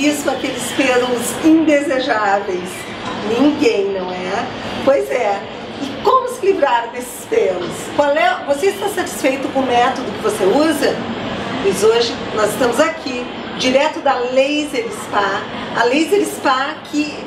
visto aqueles pelos indesejáveis? Ninguém, não é? Pois é. E como se livrar desses pelos? Você está satisfeito com o método que você usa? Pois hoje nós estamos aqui, direto da Laser Spa. A Laser Spa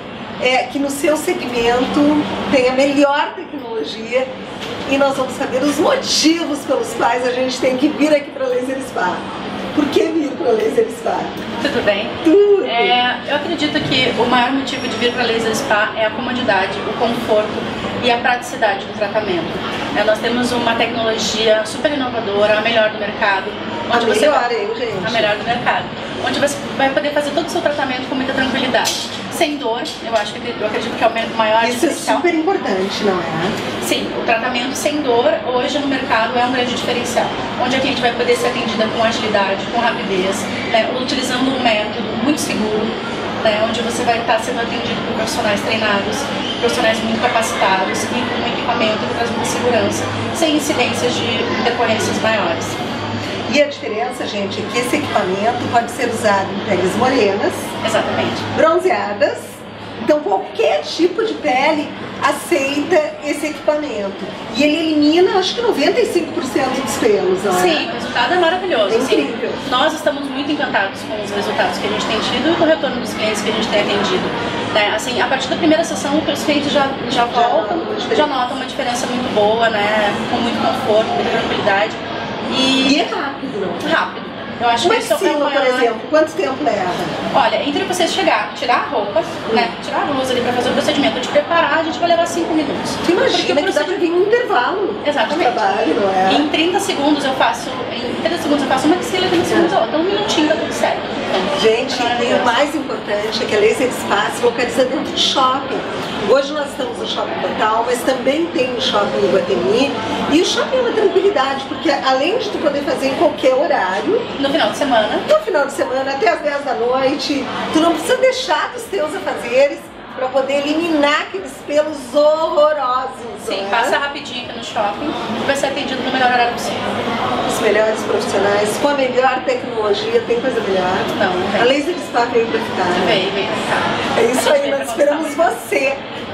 que no seu segmento tem a melhor tecnologia, e nós vamos saber os motivos pelos quais a gente tem que vir aqui para a Laser Spa. Por que vir para a Laser Spa? Tudo bem? Tudo! Eu acredito que o maior motivo de vir para a Laser Spa é a comodidade, o conforto e a praticidade do tratamento. Nós temos uma tecnologia super inovadora, a melhor do mercado. A melhor, gente? A melhor do mercado. Onde você vai poder fazer todo o seu tratamento com muita tranquilidade. Sem dor, eu acredito que é o maior diferencial. Isso é super importante, não é? Sim, o tratamento sem dor hoje no mercado é um grande diferencial. Onde a cliente vai poder ser atendida com agilidade, com rapidez, né, utilizando um método muito seguro, né, onde você vai estar sendo atendido por profissionais treinados, profissionais muito capacitados e com um equipamento que traz muita segurança, sem incidências de intercorrências maiores. E a diferença, gente, é que esse equipamento pode ser usado em peles morenas, exatamente, bronzeadas, então qualquer tipo de pele aceita esse equipamento. E ele elimina, acho que 95% dos pelos, não é? Sim, o resultado é maravilhoso. É incrível. Assim, nós estamos muito encantados com os resultados que a gente tem tido e com o retorno dos clientes que a gente tem atendido. Né? Assim, a partir da primeira sessão, os clientes já voltam, já notam uma diferença muito boa, né? Com muito conforto, muita tranquilidade. E é rápido, não? Rápido. Eu acho que isso é o maior... por exemplo, quanto tempo leva? Olha, entre você chegar, tirar a roupa, né, tirar a blusa ali pra fazer o procedimento, de preparar, a gente vai levar 5 minutos. Tu imagina que dá pra vir um intervalo. Exatamente. De trabalho, não é? Em 30 segundos eu faço uma axila e 30 segundos a outra. Então um minutinho dá tudo certo. Então, gente, e o mais importante é que a Laser Spa se localiza dentro de shopping. Hoje nós estamos no Shopping Total, mas também tem no Shopping Iguatemi. E o shopping é uma tranquilidade, porque além de tu poder fazer em qualquer horário, no final de semana, até as 10 da noite, tu não precisa deixar dos teus afazeres para poder eliminar aqueles pelos horrorosos. Sim, passa rapidinho aqui no shopping e vai ser atendido no melhor horário possível. Os melhores profissionais, com a melhor tecnologia, tem coisa melhor? Não. A Laser Spa veio para ficar. Veio pra ficar. É isso aí, nós esperamos você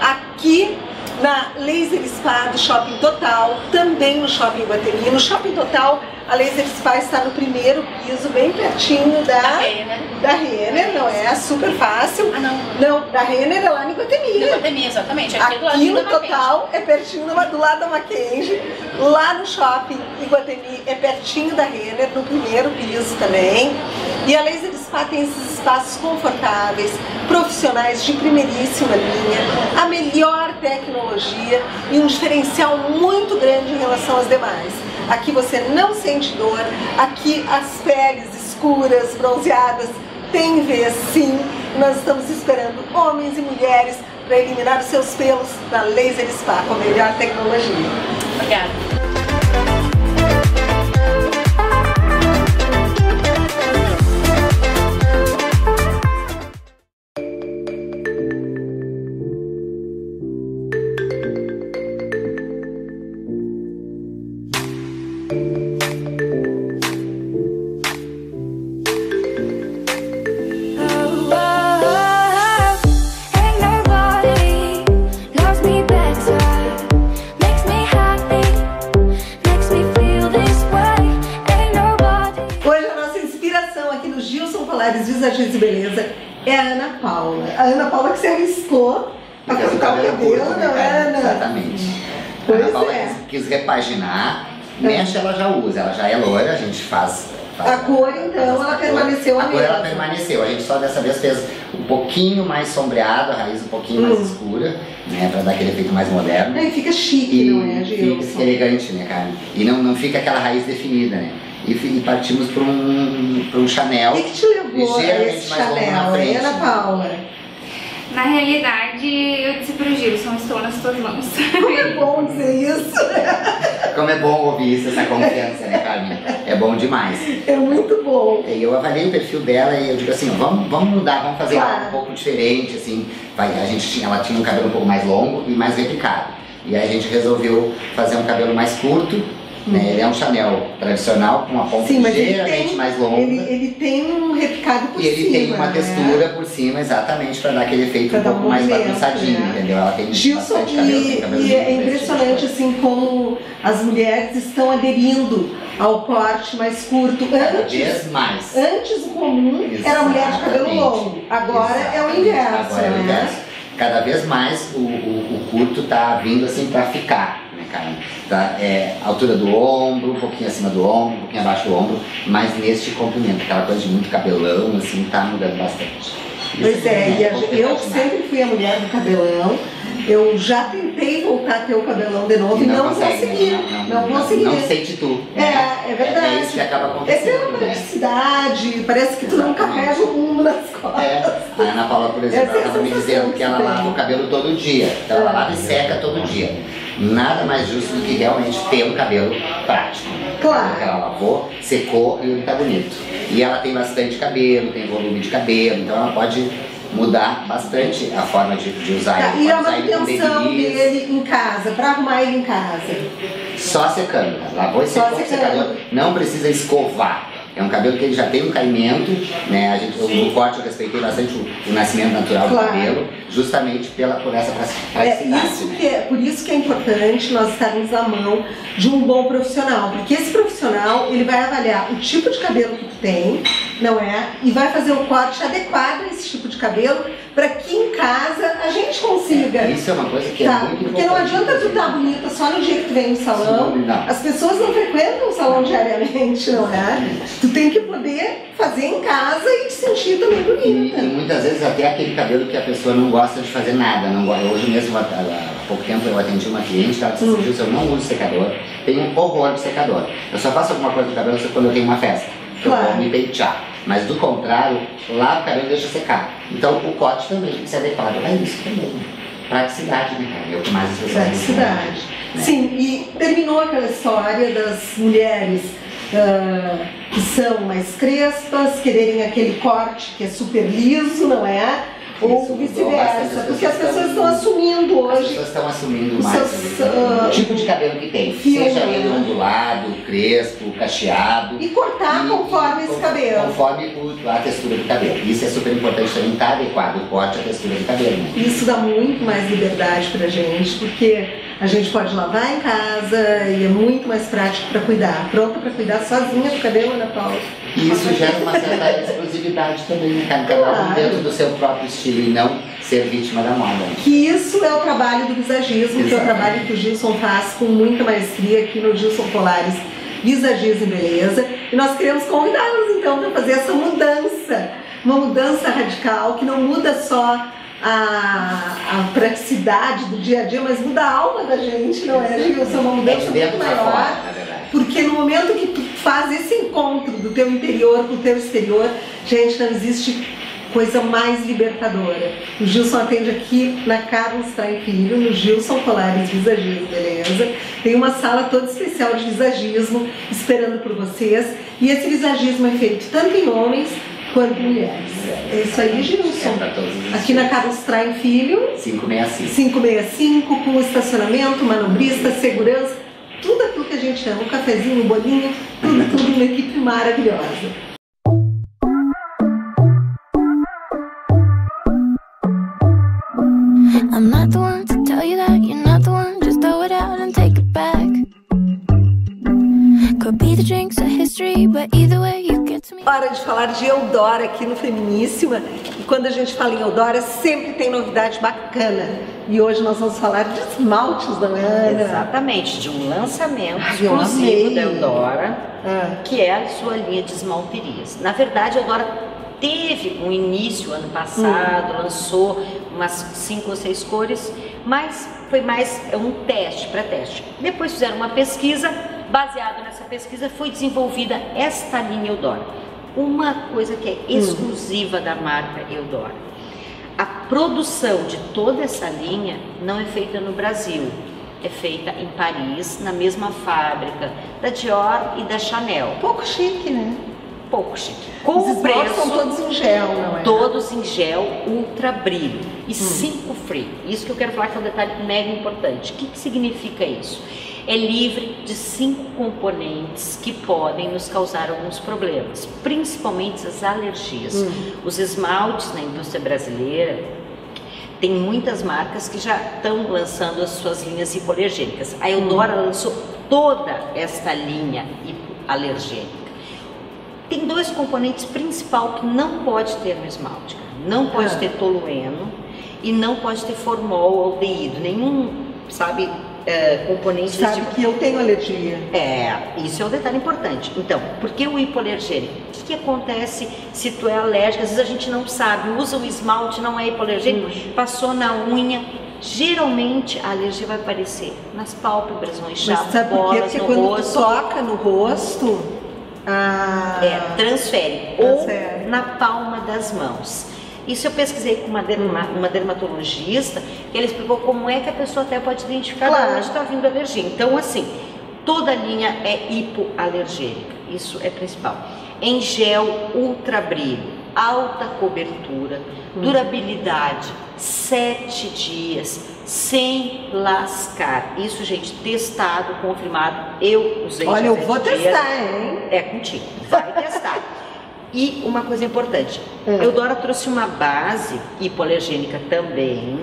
aqui na Laser Spa do Shopping Total, também no Shopping Iguatemi. No Shopping Total, a Laser Spa está no primeiro piso, bem pertinho da Renner, não é? Super fácil. Ah, não. Não, da Renner é lá no Iguatemi. No Iguatemi, exatamente. Aqui no Total é pertinho do lado da Mackenzie. Lá no Shopping Iguatemi é pertinho da Renner, no primeiro piso também. E a Laser Spa tem esses espaços confortáveis, profissionais de primeiríssima linha, a melhor tecnologia e um diferencial muito grande em relação às demais. Aqui você não sente dor, aqui as peles escuras, bronzeadas, tem vez sim. Nós estamos esperando homens e mulheres para eliminar os seus pelos na Laser Spa com a melhor tecnologia. Obrigada. Visagistas e Beleza é a Ana Paula. A Ana Paula que se arriscou a cortar o cabelo, não é, Ana? Exatamente. Pois a Ana Paula é. quis repaginar, mexe ela já usa, ela já é loira, a gente faz a cor, então, ela permaneceu a mesma. A cor ela permaneceu, a gente só dessa vez fez um pouquinho mais sombreado, a raiz um pouquinho mais escura, né, pra dar aquele efeito mais moderno. E fica chique, não é, Gilson? Fica elegante, né, cara? E não fica aquela raiz definida, né? E partimos para um Chanel. O que te levou a esse Chanel, hein, Ana Paula? Na realidade, eu disse pro Gilson, estou nas tuas mãos. Como é bom dizer isso. Como é bom ouvir isso, essa confiança, né, Carmen? É bom demais. É muito bom. E eu avaliei o perfil dela e eu digo assim, vamos mudar, vamos fazer algo um pouco diferente, assim. Ela tinha um cabelo um pouco mais longo e mais repicado. E aí a gente resolveu fazer um cabelo mais curto, Né? Ele é um Chanel tradicional, com uma ponta ligeiramente mais longa. Ele tem um repicado por cima. E ele tem uma textura por cima, exatamente, para dar aquele efeito um pouco mais bagunçadinho, entendeu? Ela tem Gilson, bastante cabelo, e é impressionante assim como as mulheres estão aderindo ao corte mais curto. Cada vez mais. Antes o comum era a mulher de cabelo longo, agora é o inverso. Agora é o inverso. Cada vez mais o curto tá vindo assim para ficar, né, cara? Tá, altura do ombro, um pouquinho acima do ombro, um pouquinho abaixo do ombro, mas neste comprimento, aquela coisa de muito cabelão, assim, tá mudando bastante. Pois é, e eu sempre fui a mulher do cabelão. Eu já tentei voltar a ter o cabelão de novo e não consegui. Não sente tu. É verdade. É isso que acaba acontecendo. É pela praticidade, parece que tu não carrega o mundo nas costas. A Ana Paula, por exemplo, ela estava me dizendo que ela lava o cabelo todo dia. Então ela lava e seca todo dia. Nada mais justo do que realmente ter um cabelo prático. Claro. Ela lavou, secou e ele tá bonito. E ela tem bastante cabelo, tem volume de cabelo, então ela pode mudar bastante a forma de usar ele. E a manutenção dele em casa, para arrumar ele em casa? Só secando, cara. Lavou e secou com o secador. Não precisa escovar. É um cabelo que ele já tem um caimento, né? No corte eu respeitei bastante o nascimento natural do cabelo, justamente por essa praticidade. Por isso que é importante nós estarmos na mão de um bom profissional, porque esse profissional ele vai avaliar o tipo de cabelo que tu tem, não é? E vai fazer um corte adequado a esse tipo de cabelo para que em casa a gente consiga. Isso é uma coisa que é muito importante. Porque não adianta tu estar bonita só no dia que tu vem no salão. Sim, as pessoas não frequentam o salão diariamente, não é? Tu tem que poder fazer em casa e te sentir também bonita. E muitas vezes até aquele cabelo que a pessoa não gosta de fazer nada. Hoje mesmo, há pouco tempo, eu atendi uma cliente que ela disse assim, eu não uso secador, tenho um horror de secador. Eu só faço alguma coisa no cabelo quando eu tenho uma festa. Eu vou me pentear. Mas do contrário, lavo o cabelo e deixa secar. Então o corte também tem que ser adequado. É isso também. Praticidade, né, cara? É o que mais as pessoas praticidade. Né? Sim, e terminou aquela história das mulheres que são mais crespas, quererem aquele corte que é super liso, não é? Ou vice-versa, porque as pessoas estão assumindo hoje. As pessoas estão assumindo mais o tipo de cabelo que tem, seja ele ondulado, crespo, cacheado. E cortar conforme esse cabelo. Conforme a textura do cabelo. Isso é super importante também, estar adequado o corte à textura do cabelo. Né? Isso dá muito mais liberdade pra gente, porque a gente pode lavar em casa e é muito mais prático para cuidar. Pronta para cuidar sozinha do cabelo, Ana Paula. E isso gera uma certa exclusividade também, né, cara? Cada um dentro do seu próprio estilo e não ser vítima da moda. Que isso é o trabalho do visagismo, que é o trabalho que o Gilson faz com muita maestria aqui no Gilson Polares Visagismo e Beleza. E nós queremos convidá-los então para fazer essa mudança, uma mudança radical que não muda só a praticidade do dia a dia, mas muda a alma da gente, não é, Gilson? Uma mudança muito maior, porque no momento que tu faz esse encontro do teu interior com o teu exterior, gente, não existe coisa mais libertadora. O Gilson atende aqui na Carlos Traem Filho, no Gilson Polares Visagismo, beleza? Tem uma sala toda especial de visagismo esperando por vocês, e esse visagismo é feito tanto em homens quanto mulheres. É isso aí, Gilson. Aqui na Carlos Traem Filho, 565, com estacionamento, manobrista, segurança, tudo aquilo que a gente ama, um cafezinho, um bolinho, tudo uma equipe maravilhosa. I'm not the one to tell you that you're not the one, just throw it out and take it back. Could be the drinks or history, but either way you get to me. Hora de falar de Eudora aqui no Feminíssima. E quando a gente fala em Eudora, sempre tem novidade bacana. E hoje nós vamos falar de esmaltes, não é, Ana? Exatamente, de um lançamento exclusivo da Eudora, que é a sua linha de esmalterias. Na verdade, a Eudora teve um início ano passado, lançou umas 5 ou 6 cores, mas foi mais um teste, pré-teste. Depois fizeram uma pesquisa, baseado nessa pesquisa foi desenvolvida esta linha Eudora. Uma coisa que é exclusiva da marca Eudora. A produção de toda essa linha não é feita no Brasil, é feita em Paris, na mesma fábrica da Dior e da Chanel. Pouco chique, né? Pouco chique. Com os preços são todos em gel, não é? Todos em gel, ultra brilho. e 5 free. Isso que eu quero falar que é um detalhe mega importante. O que significa isso? É livre de 5 componentes que podem nos causar alguns problemas, principalmente as alergias. Os esmaltes na indústria brasileira, tem muitas marcas que já estão lançando as suas linhas hipoalergênicas. A Eudora lançou toda esta linha hipoalergênica. Tem 2 componentes principais que não pode ter no esmalte. Não pode ter tolueno e não pode ter formol ou aldeído. Nenhum, sabe, componente... Sabe que eu tenho alergia. Isso é um detalhe importante. Então, por que o hipoalergênico? O que acontece se tu é alérgica? Às vezes a gente não sabe, usa o esmalte, não é hipoalergênico, passou na unha, geralmente a alergia vai aparecer nas pálpebras, no inchaço, bolas no quando rosto. toca no rosto, transfere, ou na palma das mãos. Isso eu pesquisei com uma dermatologista, que ela explicou como é que a pessoa até pode identificar de onde está vindo a alergia. Então, assim, toda a linha é hipoalergênica, isso é principal. Em gel, ultra brilho, alta cobertura, durabilidade, 7 dias, sem lascar. Isso, gente, testado, confirmado. Eu usei. Olha, eu vou testar, hein? É contigo, vai testar. E uma coisa importante, Eudora trouxe uma base hipoalergênica também,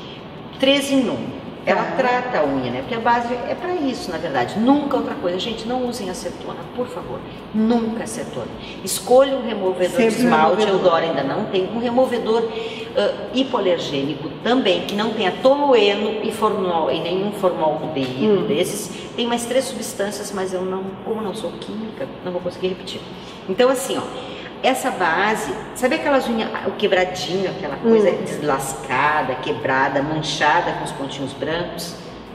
3 em 1. Ela trata a unha, né? Porque a base é para isso, na verdade. Nunca outra coisa. Gente, não usem acetona, por favor. Nunca acetona. Escolha um removedor de esmalte. Eudora ainda não tem. Um removedor hipoalergênico também, que não tenha tolueno e formol, e nenhum formol desses. Tem mais 3 substâncias, mas eu não, como não sou química, não vou conseguir repetir. Então, assim, ó, essa base, sabe aquelas unhas, o quebradinho, aquela coisa deslascada, quebrada, manchada com os pontinhos brancos?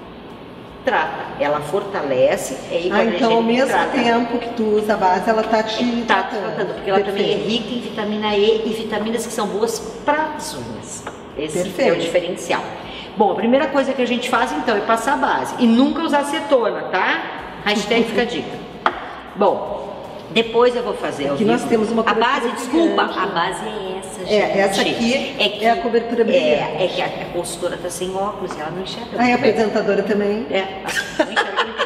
Trata, ela fortalece, então ao mesmo tempo que tu usa a base, ela tá te tratando, porque ela também é rica em vitamina E e vitaminas que são boas para as unhas. Esse é o diferencial. Bom, a primeira coisa que a gente faz então é passar a base e nunca usar acetona, tá? Hashtag fica a dica. Bom, depois eu vou fazer aqui nós temos uma cobertura a base, desculpa, a base é essa, gente. Essa aqui é a cobertura brilhante. É que a consultora tá sem óculos e ela não enxerga. A apresentadora também. Não enxerga muito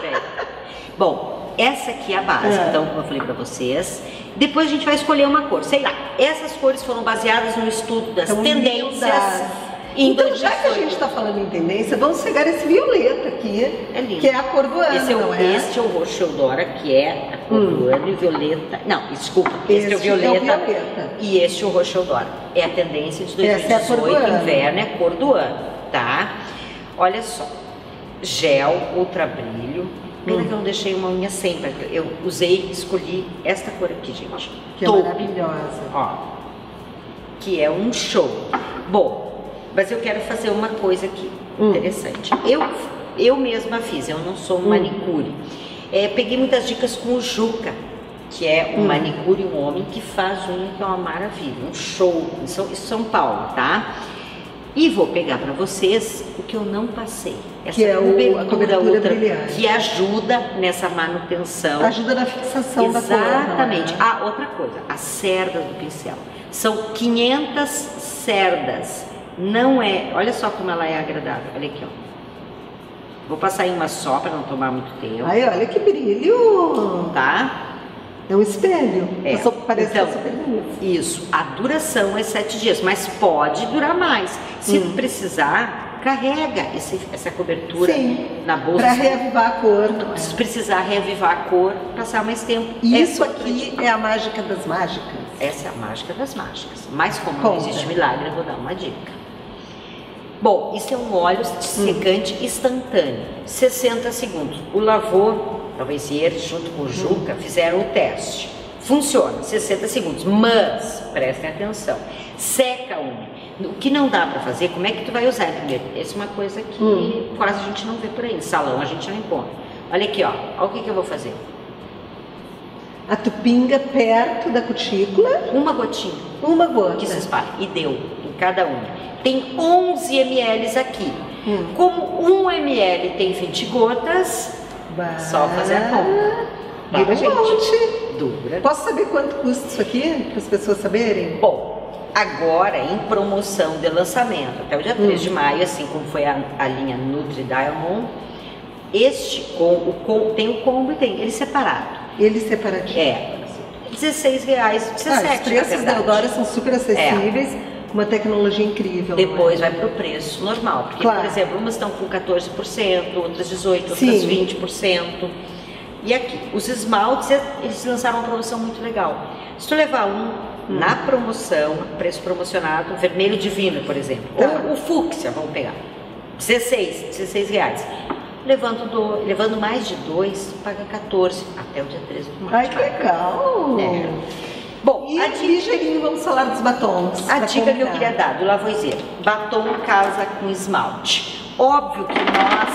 bem.Om, essa aqui é a base, então, como eu falei pra vocês. Depois a gente vai escolher uma cor, sei lá. Essas cores foram baseadas no estudo das tendências. Então, já que a gente está falando em tendência, vamos pegar esse violeta aqui, que é a cor do ano, Este é o roxo Eudora, que é a cor do ano, e violeta... Não, desculpa, este é o violeta, e este é o roxo Eudora. É a tendência de 2018, inverno, é a cor do ano, tá? Olha só, gel, ultra brilho. Pena que eu não deixei uma unha sempre, eu usei, escolhi esta cor aqui, gente. Que é maravilhosa. Ó, que é um show. Bom, mas eu quero fazer uma coisa aqui interessante. Eu mesma fiz, eu não sou manicure. Peguei muitas dicas com o Juca, que é um manicure, um homem que faz unha, que é uma maravilha, um show em São Paulo, tá? E vou pegar para vocês o que eu não passei. Essa que é a cobertura brilhante. Que ajuda nessa manutenção. Ajuda na fixação da cor. Exatamente. Outra coisa, as cerdas do pincel. São 500 cerdas. Não é, olha só como ela é agradável, olha aqui, ó. Vou passar em uma só para não tomar muito tempo. Ai, olha que brilho! Tá? É um espelho. Parece então, super bonito. Isso, a duração é 7 dias, mas pode durar mais. Se precisar, carrega essa cobertura na bolsa. Para reavivar a cor. Se precisar reavivar a cor, passar mais tempo. Isso aqui é a mágica das mágicas. Essa é a mágica das mágicas. Mas como não existe milagre, eu vou dar uma dica. Bom, isso é um óleo secante instantâneo, 60 segundos. O Lavô, talvez eles, junto com o Juca, fizeram o teste. Funciona, 60 segundos, mas, prestem atenção, seca a unha. O que não dá pra fazer, como é que tu vai usar primeiro? Essa é uma coisa que quase a gente não vê por aí, em salão a gente não encontra. Olha aqui, ó, olha o que eu vou fazer. A tu pinga perto da cutícula. Uma gotinha. Uma gota. Que se espalha, e deu, em cada unha. Tem 11 ml aqui. Como 1 ml tem 20 gotas, só fazer a conta. Dura, gente. Dura. Posso saber quanto custa isso aqui, para as pessoas saberem? Bom, agora em promoção de lançamento, até o dia 3 de maio, assim como foi a linha Nutri Diamond, tem o combo e tem ele separado. Ele separadinho. R$16, 17. Os preços da Eudora são super acessíveis, com uma tecnologia incrível. Depois vai para o preço normal, porque, por exemplo, umas estão com 14%, outras 18%, outras 20%. E aqui, os esmaltes, eles lançaram uma promoção muito legal. Se tu levar na promoção, preço promocionado, vermelho divino, por exemplo, ou o fúcsia, vamos pegar, R$16. Levando mais de 2, paga 14 até o dia 13 do maio. Ai, que legal! Bom, e ligeirinho, vamos falar dos batons. A dica que eu queria dar do Lavoisier: batom casa com esmalte. Óbvio que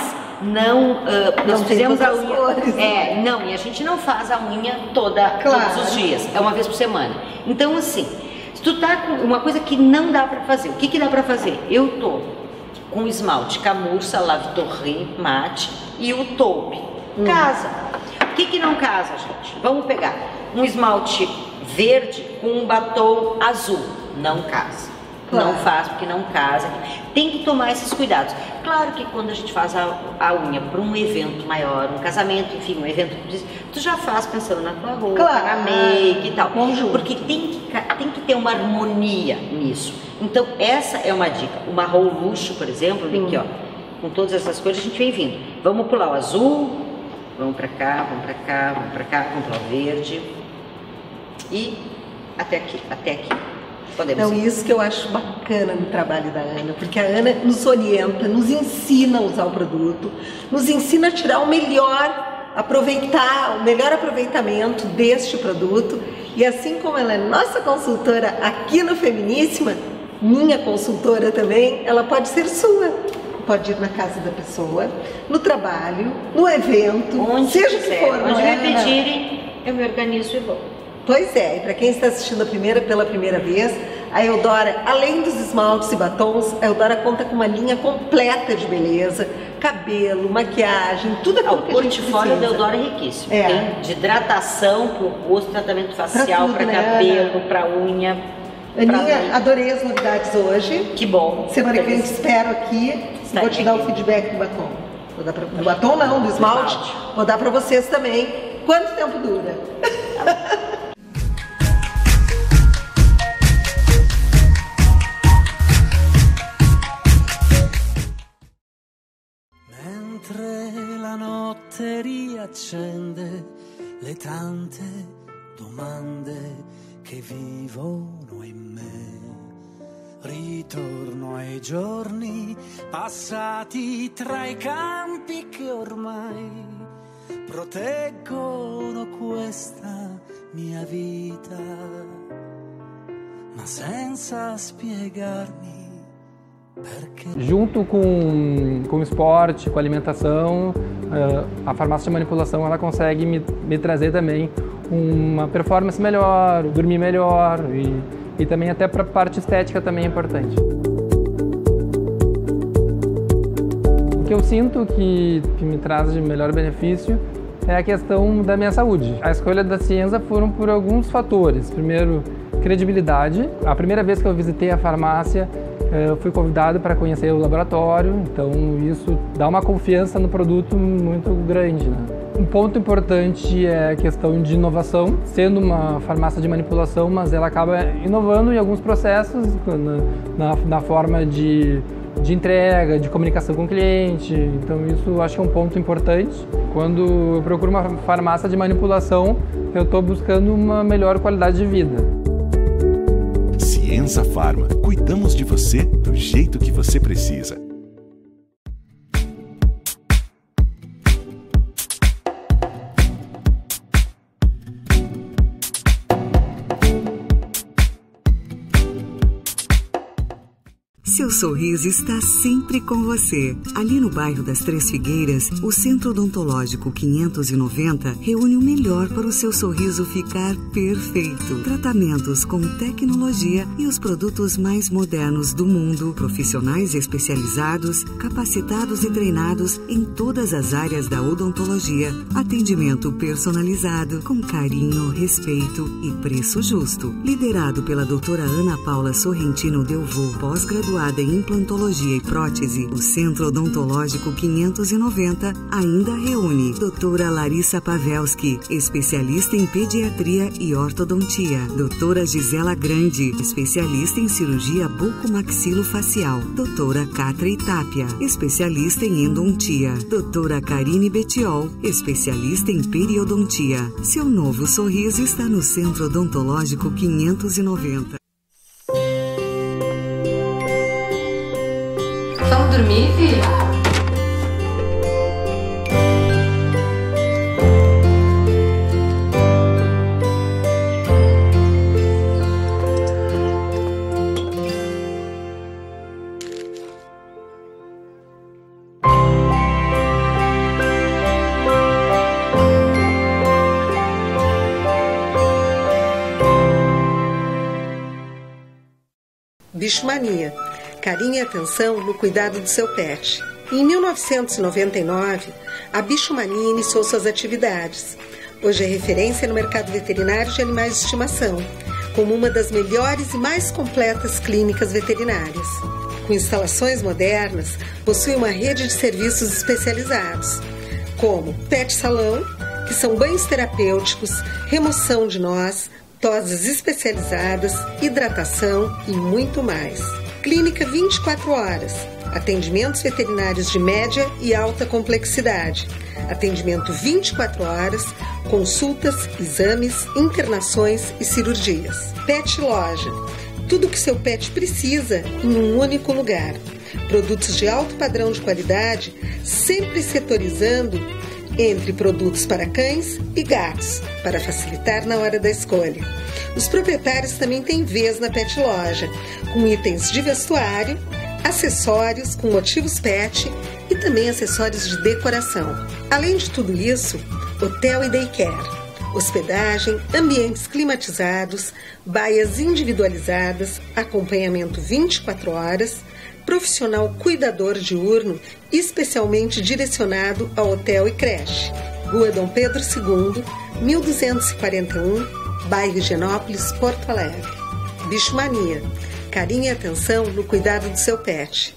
nós fizemos a unha. Não, e a gente não faz a unha todos os dias, é uma vez por semana. Então, assim, se tu tá com uma coisa que não dá pra fazer, o que dá pra fazer? Eu tô com esmalte Camurça, Lave Torre, mate e o taupe. Casa. O que não casa, gente? Vamos pegar um esmalte verde com um batom azul. Não casa. Não faz porque não casa. Tem que tomar esses cuidados. Claro que quando a gente faz a unha para um evento maior, um casamento, enfim, um evento, tu já faz pensando na tua roupa, na make e tal. Porque tem que ter uma harmonia nisso. Então essa é uma dica. O marrom luxo, por exemplo, aqui ó, com todas essas cores a gente vem vindo. Vamos pular o azul, vamos para cá, vamos para cá, vamos para cá, vamos pular o verde e até aqui. Então, isso que eu acho bacana no trabalho da Ana, porque a Ana nos orienta, nos ensina a usar o produto, nos ensina a tirar o melhor aproveitamento deste produto. E assim como ela é nossa consultora aqui no Feminíssima, minha consultora também, ela pode ser sua. Pode ir na casa da pessoa, no trabalho, no evento, seja o que for. Onde me pedirem, eu me organizo e vou. Pois é, e para quem está assistindo pela primeira vez, a Eudora, além dos esmaltes e batons, a Eudora conta com uma linha completa de beleza, cabelo, maquiagem, tudo aquilo que a gente precisa. O portfólio da Eudora é riquíssimo. Tem de hidratação para o rosto, tratamento facial, para cabelo, para unha. Aninha, adorei as novidades hoje. Que bom. Semana que vem te espero aqui. Vou te dar o feedback do batom. Do batom não, do esmalte. Vou dar para vocês também. Quanto tempo dura? La notte riaccende le tante domande che vivono in me. Ritorno ai giorni passati tra i campi che ormai proteggono questa mia vita, ma senza spiegarmi. Junto com o esporte, com a alimentação, a farmácia de manipulação ela consegue me trazer também uma performance melhor, dormir melhor e também até para a parte estética também é importante. O que eu sinto que me traz de melhor benefício é a questão da minha saúde. A escolha da Cienza foram por alguns fatores. Primeiro, credibilidade. A primeira vez que eu visitei a farmácia, eu fui convidado para conhecer o laboratório, então isso dá uma confiança no produto muito grande, né? Um ponto importante é a questão de inovação, sendo uma farmácia de manipulação, mas ela acaba inovando em alguns processos, na forma de entrega, de comunicação com o cliente, então isso eu acho que é um ponto importante. Quando eu procuro uma farmácia de manipulação, eu estou buscando uma melhor qualidade de vida. Cienza Pharma. Cuidamos de você do jeito que você precisa. seu sorriso está sempre com você. Ali no bairro das Três Figueiras, o Centro Odontológico 590 reúne o melhor para o seu sorriso ficar perfeito. Tratamentos com tecnologia e os produtos mais modernos do mundo, profissionais especializados, capacitados e treinados em todas as áreas da odontologia, atendimento personalizado, com carinho, respeito e preço justo. Liderado pela doutora Ana Paula Sorrentino Delvaux, pós-graduada em implantologia e prótese, o Centro Odontológico 590 ainda reúne doutora Larissa Pavelski, especialista em pediatria e ortodontia, doutora Gisela Grande, especialista em cirurgia bucomaxilofacial, doutora Catra Itápia, especialista em endontia, doutora Karine Betiol, especialista em periodontia. Seu novo sorriso está no Centro Odontológico 590. Vamos dormir, filha? Bichomania. Carinho e atenção no cuidado do seu pet. Em 1999, a Bichomania iniciou suas atividades. Hoje é referência no mercado veterinário de animais de estimação, como uma das melhores e mais completas clínicas veterinárias. Com instalações modernas, possui uma rede de serviços especializados, como pet salão, que são banhos terapêuticos, remoção de nós, tosas especializadas, hidratação e muito mais. Clínica 24 horas. Atendimentos veterinários de média e alta complexidade. Atendimento 24 horas, consultas, exames, internações e cirurgias. Pet Loja. Tudo o que seu pet precisa em um único lugar. Produtos de alto padrão de qualidade, sempre setorizando entre produtos para cães e gatos, para facilitar na hora da escolha. Os proprietários também têm vez na Pet Loja, com itens de vestuário, acessórios com motivos pet e também acessórios de decoração. Além de tudo isso, hotel e daycare, hospedagem, ambientes climatizados, baias individualizadas, acompanhamento 24 horas, profissional cuidador diurno especialmente direcionado ao hotel e creche. Rua Dom Pedro II, 1241, bairro Higienópolis, Porto Alegre. Bichomania. Carinho e atenção no cuidado do seu pet.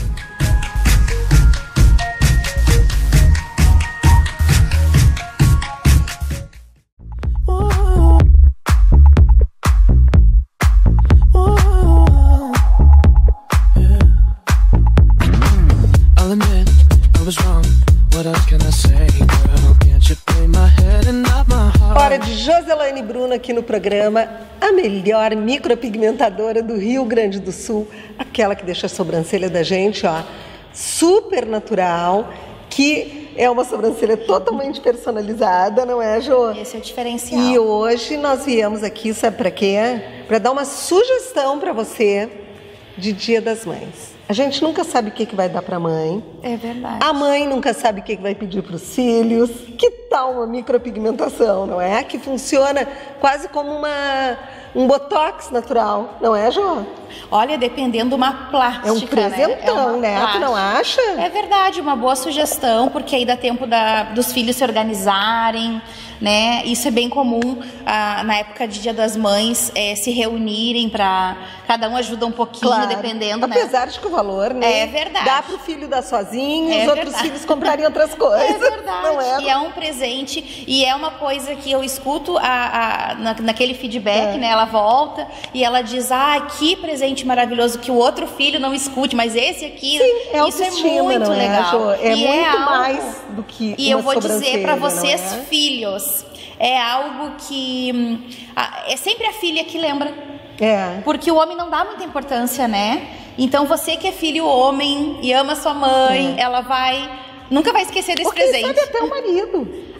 Hora de Joselaine Bruno aqui no programa, a melhor micropigmentadora do Rio Grande do Sul, aquela que deixa a sobrancelha da gente, ó, super natural, que é uma sobrancelha totalmente personalizada, não é, Jô? Esse é o diferencial. E hoje nós viemos aqui, sabe para quê? Para dar uma sugestão para você de Dia das Mães. A gente nunca sabe o que vai dar para a mãe. É verdade. A mãe nunca sabe o que vai pedir para os filhos. Que tal uma micropigmentação, não é? Que funciona quase como um botox natural, não é, Jô? Olha, dependendo de uma plástica, é um presentão, né? Tu não acha? É verdade, uma boa sugestão, porque aí dá tempo dos filhos se organizarem, né? Isso é bem comum na época de Dia das Mães, se reunirem para cada um ajuda um pouquinho, claro, dependendo, né? Apesar de que o valor, né? É verdade. Dá pro filho dar sozinho, os outros filhos comprarem outras coisas. É verdade. Não é? E é um presente e é uma coisa que eu escuto naquele feedback, né? Ela volta e ela diz, que presente maravilhoso, que o outro filho não escute, mas esse aqui, sim, isso é muito legal. Jo? É muito mais do que e eu vou dizer para vocês, filhos, é algo que é sempre a filha que lembra. Porque o homem não dá muita importância, né? Então você que é filho homem e ama sua mãe, ela nunca vai esquecer desse presente. Sabe até o marido.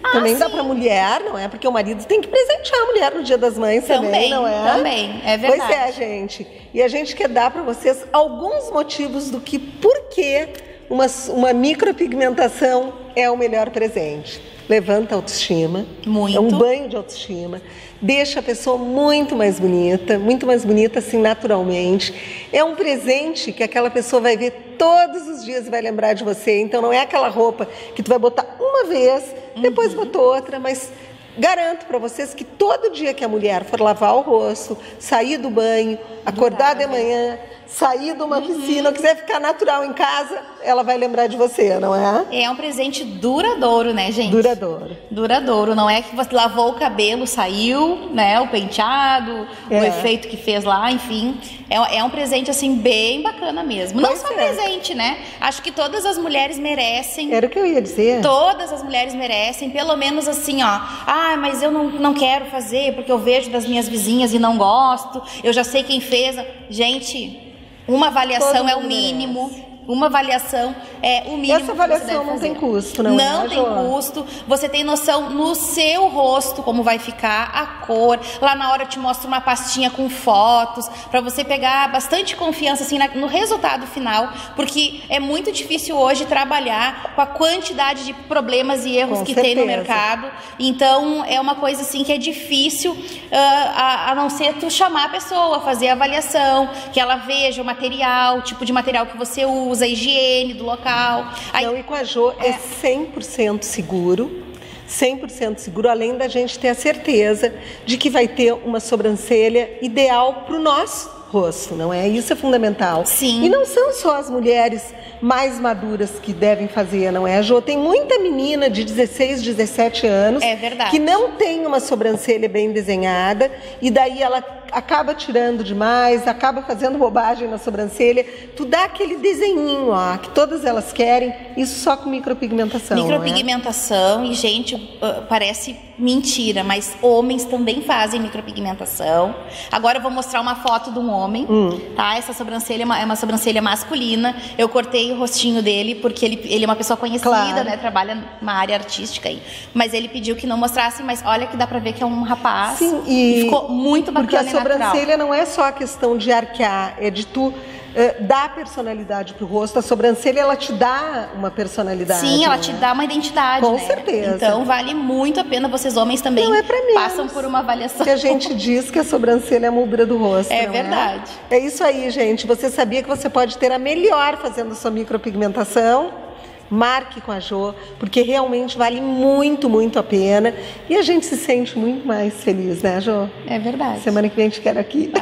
Também dá pra mulher, não é? Porque o marido tem que presentear a mulher no Dia das Mães também, não é? Também, é verdade. Pois é, gente. E a gente quer dar pra vocês alguns motivos do que, por que uma micropigmentação é o melhor presente. Levanta a autoestima, muito. É um banho de autoestima, deixa a pessoa muito mais bonita assim naturalmente. É um presente que aquela pessoa vai ver todos os dias e vai lembrar de você. Então não é aquela roupa que tu vai botar uma vez, depois botou outra, mas garanto para vocês que todo dia que a mulher for lavar o rosto, sair do banho, acordar de manhã, sair de uma piscina, ou quiser ficar natural em casa, ela vai lembrar de você, não é? É um presente duradouro, né, gente? Duradouro. Duradouro, não é que você lavou o cabelo, saiu, né, o penteado, o efeito que fez lá, enfim. É um presente, assim, bem bacana mesmo. Não só presente, né? Acho que todas as mulheres merecem. Era o que eu ia dizer. Todas as mulheres merecem, pelo menos assim, ó. Ah, mas eu não quero fazer porque eu vejo das minhas vizinhas e não gosto. Eu já sei quem fez. Gente, uma avaliação é o mínimo. Uma avaliação é o mínimo. Essa avaliação não tem custo, não é? Não tem custo. Você tem noção no seu rosto como vai ficar, a cor. Lá na hora eu te mostro uma pastinha com fotos para você pegar bastante confiança assim no resultado final, porque é muito difícil hoje trabalhar com a quantidade de problemas e erros que tem no mercado. Então é uma coisa assim que é difícil, a não ser tu chamar a pessoa, fazer a avaliação, que ela veja o material, o tipo de material que você usa, a higiene do local. Não, e com a Jo é 100% seguro. 100% seguro, além da gente ter a certeza de que vai ter uma sobrancelha ideal para o nosso rosto, não é? Isso é fundamental. Sim. E não são só as mulheres mais maduras que devem fazer, não é, Jo? Tem muita menina de 16, 17 anos que não tem uma sobrancelha bem desenhada e daí ela acaba tirando demais, acaba fazendo bobagem na sobrancelha. Tu dá aquele desenhinho, ó, que todas elas querem, isso só com micropigmentação. Micropigmentação, e gente, parece mentira, mas homens também fazem micropigmentação. Agora eu vou mostrar uma foto de um homem, tá? Essa sobrancelha é uma sobrancelha masculina. Eu cortei o rostinho dele porque ele é uma pessoa conhecida, né? Trabalha numa área artística aí. Mas ele pediu que não mostrasse, mas olha que dá pra ver que é um rapaz. Sim, e ficou muito bacana. Porque a sobrancelha não é só a questão de arquear, é de tu dar personalidade pro rosto. A sobrancelha, ela te dá uma personalidade. Sim, ela te dá uma identidade, com né? certeza. Então vale muito a pena, vocês homens também passam por uma avaliação. Que a gente diz que a sobrancelha é a moldura do rosto. É verdade. É isso aí, gente. Você sabia que você pode ter a melhor fazendo sua micropigmentação? Marque com a Jo, porque realmente vale muito, muito a pena. E a gente se sente muito mais feliz, né, Jo? É verdade. Semana que vem a gente quer aqui.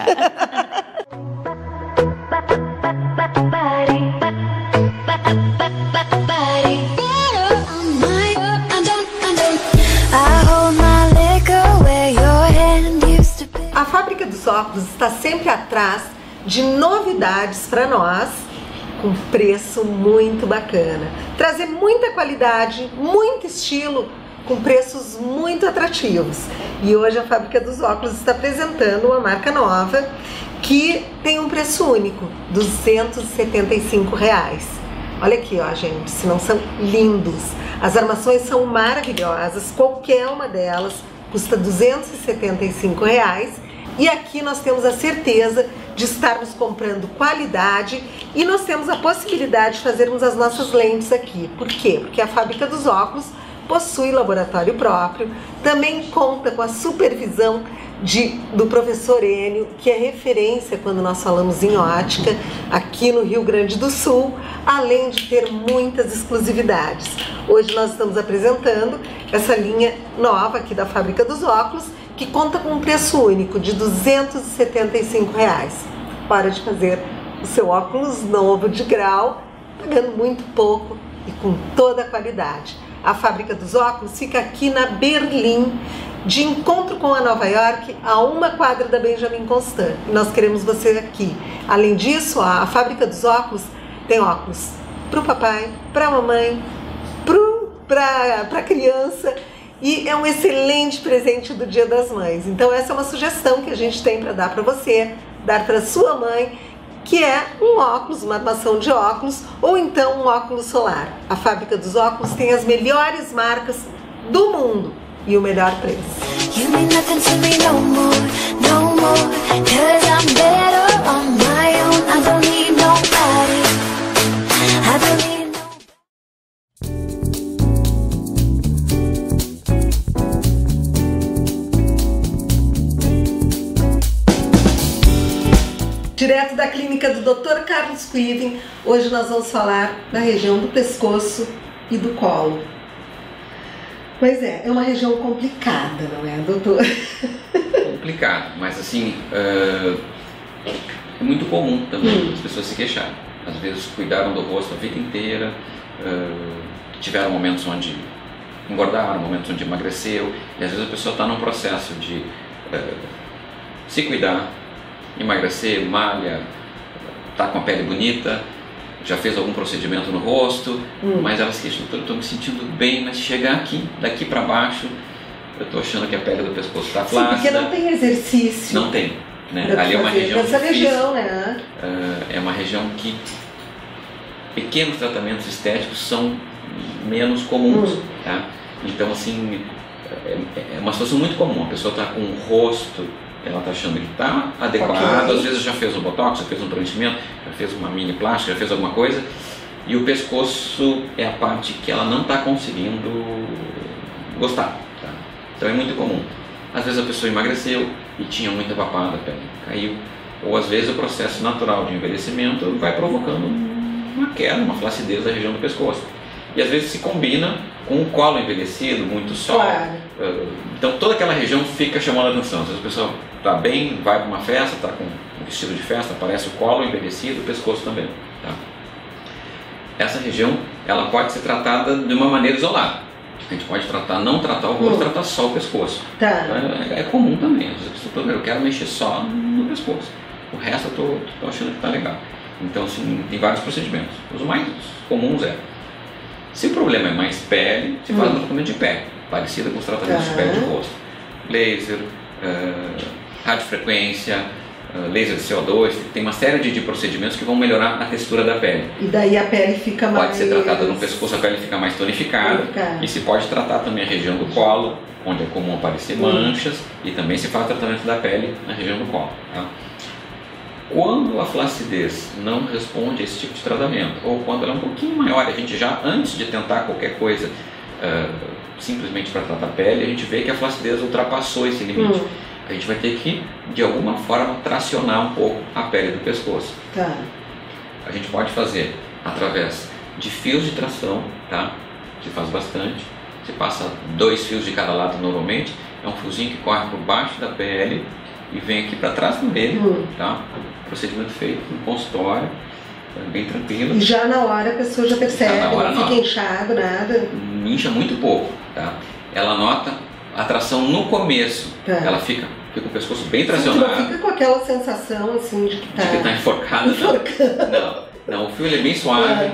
A Fábrica dos Óculos está sempre atrás de novidades para nós, com preço muito bacana. Trazer muita qualidade, muito estilo, com preços muito atrativos. E hoje a Fábrica dos Óculos está apresentando uma marca nova que tem um preço único, R$ 275. Olha aqui, ó, gente, se não são lindos. As armações são maravilhosas, qualquer uma delas custa R$ 275. E aqui nós temos a certeza de estarmos comprando qualidade e nós temos a possibilidade de fazermos as nossas lentes aqui. Por quê? Porque a Fábrica dos Óculos possui laboratório próprio, também conta com a supervisão do professor Enio, que é referência quando nós falamos em ótica aqui no Rio Grande do Sul, além de ter muitas exclusividades. Hoje nós estamos apresentando essa linha nova aqui da Fábrica dos Óculos, que conta com um preço único de R$ 275. Hora de fazer o seu óculos novo de grau, pagando muito pouco e com toda a qualidade. A Fábrica dos Óculos fica aqui na Berlim, de encontro com a Nova York, a uma quadra da Benjamin Constant. E nós queremos você aqui. Além disso, a Fábrica dos Óculos tem óculos para o papai, para a mamãe, para a criança. E é um excelente presente do Dia das Mães. Então essa é uma sugestão que a gente tem para dar para você, dar para sua mãe, que é um óculos, uma armação de óculos, ou então um óculos solar. A Fábrica dos Óculos tem as melhores marcas do mundo e o melhor preço. You mean nothing to me no more, 'cause I'm better on my own. I don't need nobody, I don't need Direto da clínica do Dr. Carlos Quiven, hoje nós vamos falar da região do pescoço e do colo. Pois é uma região complicada, não é, doutor? Complicado, mas assim, é muito comum também as pessoas se queixarem. Às vezes cuidaram do rosto a vida inteira, tiveram momentos onde engordaram, momentos onde emagreceu, e às vezes a pessoa está num processo de se cuidar, emagrecer, malha, tá com a pele bonita, já fez algum procedimento no rosto, mas ela se queixa, doutor, eu estou me sentindo bem, mas chegar aqui, daqui para baixo, eu estou achando que a pele do pescoço está flácida. Sim, porque não tem exercício. Não tem, né? Ali é uma região difícil. Região, né? É uma região que pequenos tratamentos estéticos são menos comuns, tá? Então assim, é uma situação muito comum, a pessoa está com o rosto, ela está achando que está adequado, às vezes já fez um botox, já fez um preenchimento, já fez uma mini plástica, já fez alguma coisa, e o pescoço é a parte que ela não está conseguindo gostar, tá? Então é muito comum. Às vezes a pessoa emagreceu e tinha muita papada, a pele caiu, ou às vezes o processo natural de envelhecimento vai provocando uma queda, uma flacidez da região do pescoço. E às vezes se combina com o colo envelhecido, muito sol. Claro. Então toda aquela região fica chamando a atenção. Às vezes a pessoa está bem, vai para uma festa, está com um vestido de festa, aparece o colo envelhecido, o pescoço também. Tá? Essa região ela pode ser tratada de uma maneira isolada. A gente pode não tratar o rosto, tratar só o pescoço. Tá. Então, é comum também. Às vezes a pessoa, eu quero mexer só no pescoço. O resto eu estou achando que está legal. Então assim, tem vários procedimentos. Os mais comuns se o problema é mais pele, se faz um tratamento de pele, parecido com os tratamentos de pele de rosto. Laser, radiofrequência, laser de CO2, tem uma série de procedimentos que vão melhorar a textura da pele. E daí a pele fica mais... Pode ser tratada no pescoço, a pele fica mais tonificada. E se pode tratar também a região do colo, onde é comum aparecer manchas, e também se faz tratamento da pele na região do colo. Tá? Quando a flacidez não responde a esse tipo de tratamento, ou quando ela é um pouquinho maior, a gente já, antes de tentar qualquer coisa, simplesmente para tratar a pele, a gente vê que a flacidez ultrapassou esse limite. A gente vai ter que, de alguma forma, tracionar um pouco a pele do pescoço. Tá. A gente pode fazer através de fios de tração, tá? Se faz bastante. Você passa 2 fios de cada lado normalmente, é um fiozinho que corre por baixo da pele e vem aqui para trás do orelho, tá? Procedimento feito no consultório, bem tranquilo. E já na hora a pessoa já percebe, não fica inchado, nada. Incha muito pouco, tá? Ela nota a tração no começo, ela fica o pescoço bem tracionado. Não fica com aquela sensação assim de que está enforcado. Não, o fio ele é bem suave.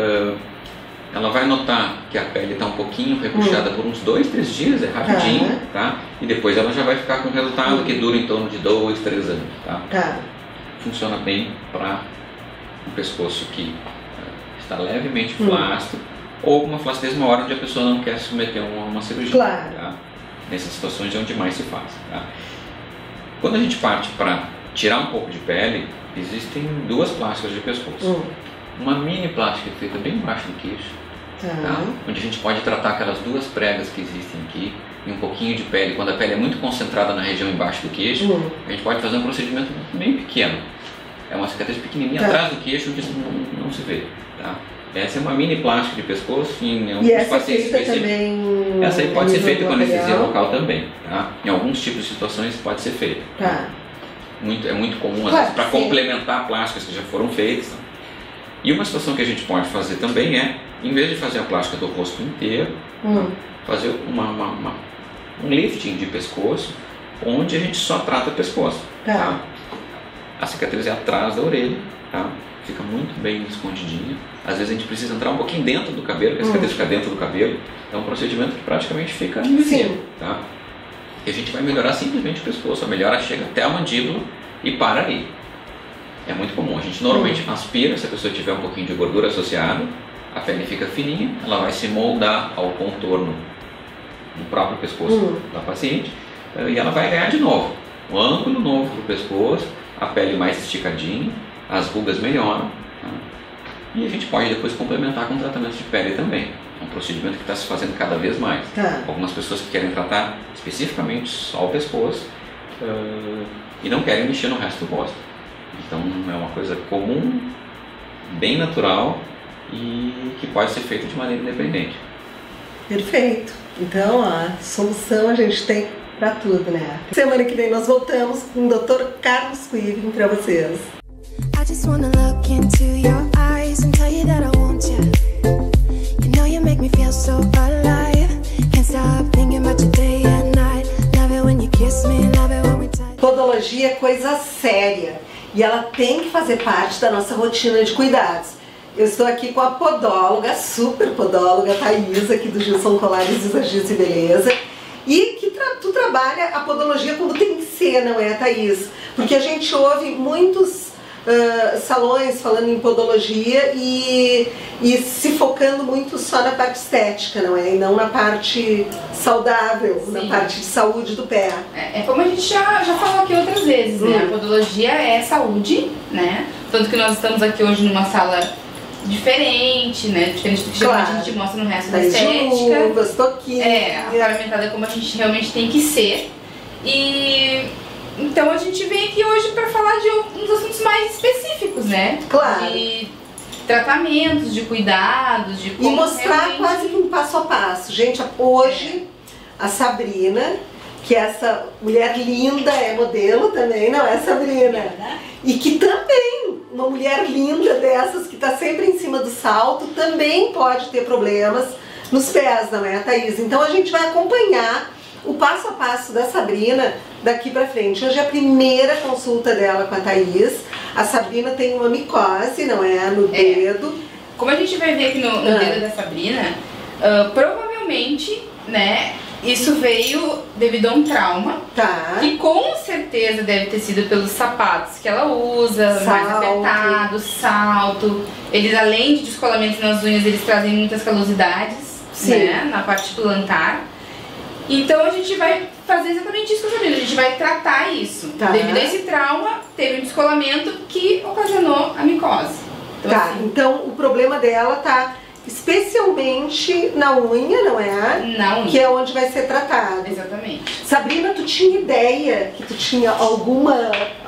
Ela vai notar que a pele está um pouquinho repuxada por uns 2, 3 dias, é rapidinho, tá? E depois ela já vai ficar com um resultado que dura em torno de 2, 3 anos, tá? Funciona bem para um pescoço que está levemente flácido ou uma flacidez maior onde a pessoa não quer se submeter a uma cirurgia. Claro. Tá? Nessas situações é onde mais se faz. Tá? Quando a gente parte para tirar um pouco de pele, existem 2 plásticas de pescoço. Uma mini plástica feita bem embaixo do queixo, tá? Onde a gente pode tratar aquelas 2 pregas que existem aqui e um pouquinho de pele. Quando a pele é muito concentrada na região embaixo do queixo, a gente pode fazer um procedimento bem pequeno. É uma cicatriz pequenininha atrás do queixo onde isso não se vê. Tá? Essa é uma mini plástica de pescoço em alguns pacientes específicos. Essa aí pode ser feita com anestesia local também. Tá? Em alguns tipos de situações pode ser feita. Tá. É muito comum, às vezes, para complementar plásticas que já foram feitas. Tá? E uma situação que a gente pode fazer também é, em vez de fazer a plástica do rosto inteiro, fazer um lifting de pescoço, onde a gente só trata o pescoço. Tá? A cicatriz é atrás da orelha, tá? Fica muito bem escondidinha. Às vezes a gente precisa entrar um pouquinho dentro do cabelo, porque a cicatriz fica dentro do cabelo. É um procedimento que praticamente fica invisível. Tá? E a gente vai melhorar simplesmente o pescoço. A melhora chega até a mandíbula e para ali. É muito comum. A gente normalmente aspira, se a pessoa tiver um pouquinho de gordura associada, a pele fica fininha, ela vai se moldar ao contorno no próprio pescoço da paciente, e ela vai ganhar de novo um ângulo novo do pescoço, a pele mais esticadinha, as rugas melhoram, tá? E a gente pode depois complementar com tratamento de pele também. É um procedimento que está se fazendo cada vez mais. Algumas pessoas que querem tratar especificamente só o pescoço e não querem mexer no resto do rosto. Então é uma coisa comum, bem natural e que pode ser feita de maneira independente. Perfeito. Então a solução a gente tem para tudo, né? Semana que vem nós voltamos com o Dr. Carlos Quiring para vocês. I just wanna look into your eyes and tell you that I want you. You know you make me feel so alive. Can't stop thinking about you day and night. Love it when you kiss me, love it when we touch. Podologia é coisa séria e ela tem que fazer parte da nossa rotina de cuidados. Eu estou aqui com a podóloga, super podóloga, Thaís, aqui do Gilson Colares Visagismo e Beleza. E que tu trabalha a podologia como tem que ser, não é, Thaís? Porque a gente ouve muitos salões falando em podologia e se focando muito só na parte estética, não é? E não na parte saudável, na parte de saúde do pé. É como a gente já falou aqui outras vezes, né? A podologia é saúde, né? Tanto que nós estamos aqui hoje numa sala diferente, né? Diferente do que geralmente a gente mostra no resto da estética. Luvas, toquinhas. Aparamentada como a gente realmente tem que ser. E então a gente vem aqui hoje para falar de uns assuntos mais específicos, né? Claro. De tratamentos, de cuidados, de como e mostrar realmente... quase que um passo a passo. Gente, hoje a Sabrina, que essa mulher linda, é modelo também, não é, Sabrina? E que também, uma mulher linda dessas, que está sempre em cima do salto, também pode ter problemas nos pés, não é, Thaís? Então a gente vai acompanhar o passo a passo da Sabrina daqui pra frente. Hoje é a primeira consulta dela com a Thaís. A Sabrina tem uma micose, não é? No dedo. Como a gente vai ver aqui no dedo da Sabrina, provavelmente, né, isso veio devido a um trauma. Que com certeza deve ter sido pelos sapatos que ela usa, mais apertados, salto. Eles, além de descolamentos nas unhas, eles trazem muitas calosidades, né, na parte plantar. Então a gente vai fazer exatamente isso com a Sabrina, a gente vai tratar isso. Devido a esse trauma, teve um descolamento que ocasionou a micose. Então, então o problema dela tá especialmente na unha, não é? Na unha. Que é onde vai ser tratado. Exatamente. Sabrina, tu tinha ideia que tu tinha alguma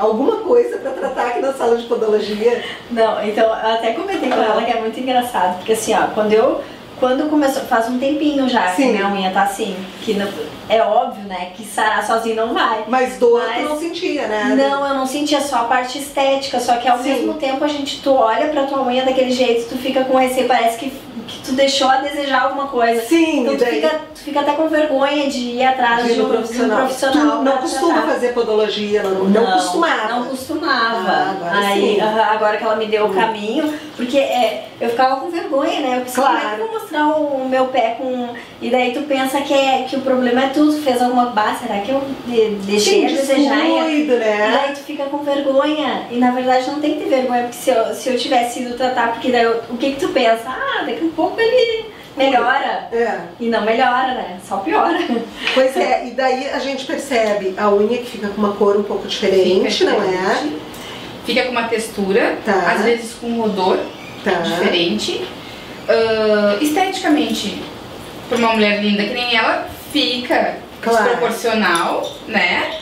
coisa pra tratar aqui na sala de podologia? Não, então eu até comentei com ela que é muito engraçado, porque assim, ó, quando começou, faz um tempinho já que minha unha tá assim, que não, é óbvio, né, que sarar sozinho não vai. Mas dor tu não sentia, né? Não, eu não sentia, só a parte estética, só que ao mesmo tempo tu olha pra tua unha daquele jeito, tu fica com receio, parece que tu deixou a desejar alguma coisa. Então tu fica até com vergonha de ir atrás de um profissional. Tu não costuma fazer podologia, não costumava? Não costumava. Agora que ela me deu o caminho, porque eu ficava com vergonha, né? Eu pensei, como é que eu vou mostrar o meu pé com... E daí tu pensa que o problema é tu fez alguma base, será que eu deixei a desejar? Né? E daí tu fica com vergonha. E na verdade não tem que ter vergonha, porque se eu tivesse ido tratar, porque daí o que tu pensa? Daqui a pouco ele melhora. E não melhora, né? Só piora. Pois é, e daí a gente percebe a unha que fica com uma cor um pouco diferente, não é? Fica com uma textura, às vezes com um odor diferente. Esteticamente, para uma mulher linda que nem ela, fica desproporcional, né?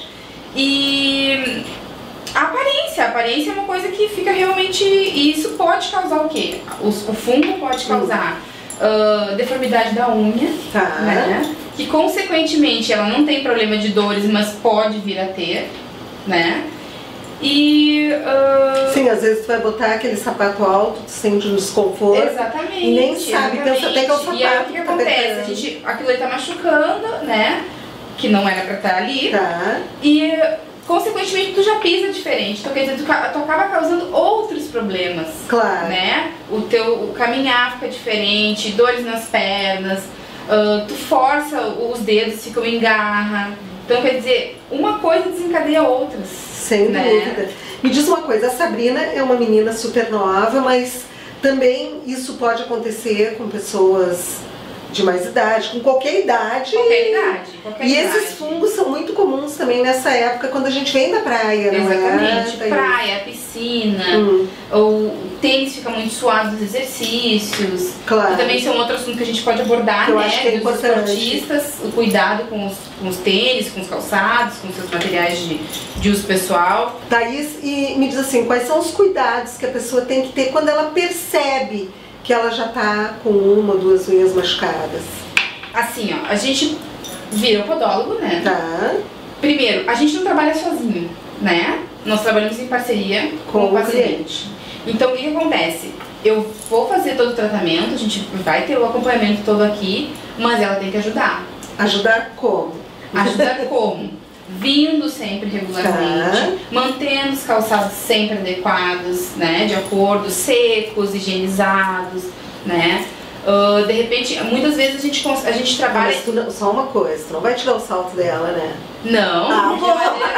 E a aparência é uma coisa que fica realmente... E isso pode causar o quê? O fungo pode causar deformidade da unha, né? Que consequentemente ela não tem problema de dores, mas pode vir a ter, né? E... Sim, às vezes tu vai botar aquele sapato alto, tu sente um desconforto. Exatamente. E nem sabe, pensa até que é o sapato. E aí o que acontece? Aquilo aí tá machucando, né? Que não era pra estar ali. E consequentemente tu já pisa diferente. Então quer dizer, tu acaba causando outros problemas. Né? O caminhar fica diferente, dores nas pernas, tu força os dedos, ficam em garra. Então quer dizer, uma coisa desencadeia outras. Sem dúvida. Me diz uma coisa, a Sabrina é uma menina super nova, mas também isso pode acontecer com pessoas de mais idade, com qualquer idade. E esses fungos são muito comuns também nessa época, quando a gente vem da praia, não é? Exatamente. Praia, piscina, ou tênis fica muito suado dos exercícios. Claro. E também isso é um outro assunto que a gente pode abordar, eu né? acho que é dos esportistas, o cuidado com os tênis, com os calçados, com os seus materiais de uso pessoal. Thaís, e me diz assim, quais são os cuidados que a pessoa tem que ter quando ela percebe que ela já tá com uma ou duas unhas machucadas? Assim, ó, a gente vira o podólogo, né? Tá. Primeiro, a gente não trabalha sozinho, né? Nós trabalhamos em parceria com o paciente. Então, o que acontece? Eu vou fazer todo o tratamento, a gente vai ter o acompanhamento todo aqui, mas ela tem que ajudar. Ajudar como? Ajudar como? Vindo sempre regularmente, mantendo os calçados sempre adequados, né, de acordo, secos, higienizados, né. De repente, muitas vezes a gente trabalha... Mas só uma coisa, tu não vai tirar o salto dela, né? Não, não vou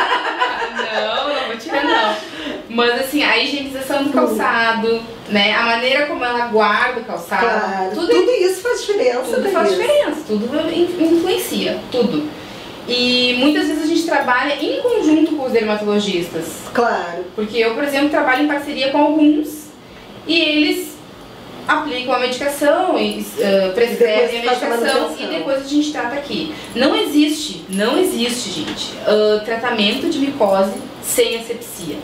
tirar não. Mas assim, a higienização do calçado, né, a maneira como ela guarda o calçado, claro, tudo isso faz diferença. Tudo faz diferença, tudo influencia, tudo. E muitas vezes a gente trabalha em conjunto com os dermatologistas. Claro. Porque eu, por exemplo, trabalho em parceria com alguns e eles aplicam a medicação e prescrevem a medicação e depois a gente trata aqui. Não existe, gente, tratamento de micose sem asepsia.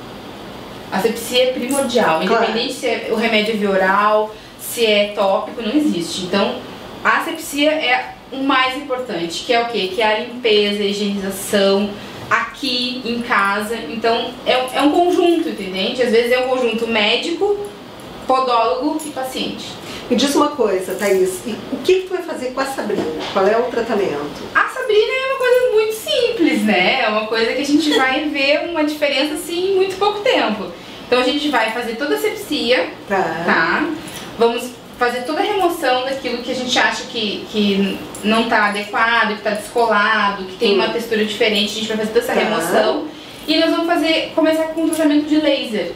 A asepsia é primordial, independente se é o remédio via oral, se é tópico, não existe. Então, a asepsia é o mais importante, que é o quê? Que é a limpeza, a higienização aqui em casa. Então é um conjunto, entende? Às vezes é um conjunto médico, podólogo e paciente. Me diz uma coisa, Thaís, o que tu vai fazer com a Sabrina? Qual é o tratamento? A Sabrina é uma coisa muito simples, né? É uma coisa que a gente vai ver uma diferença assim em muito pouco tempo. Então a gente vai fazer toda a asepsia, tá? Vamos fazer toda a remoção daquilo que a gente acha que não está adequado, que está descolado, que tem uma textura diferente. A gente vai fazer toda essa remoção e nós vamos começar com um tratamento de laser,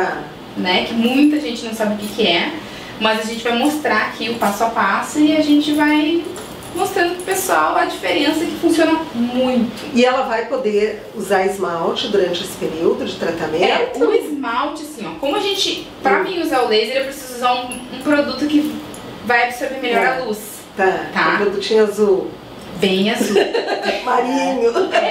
né? Que muita gente não sabe o que é, mas a gente vai mostrar aqui o passo a passo e a gente vai mostrando pro pessoal a diferença, que funciona muito. E ela vai poder usar esmalte durante esse período de tratamento? O esmalte, assim, ó, como a gente, pra mim usar o laser, eu preciso usar um produto que vai absorver melhor a luz. Um produtinho azul. Bem azul. Marinho.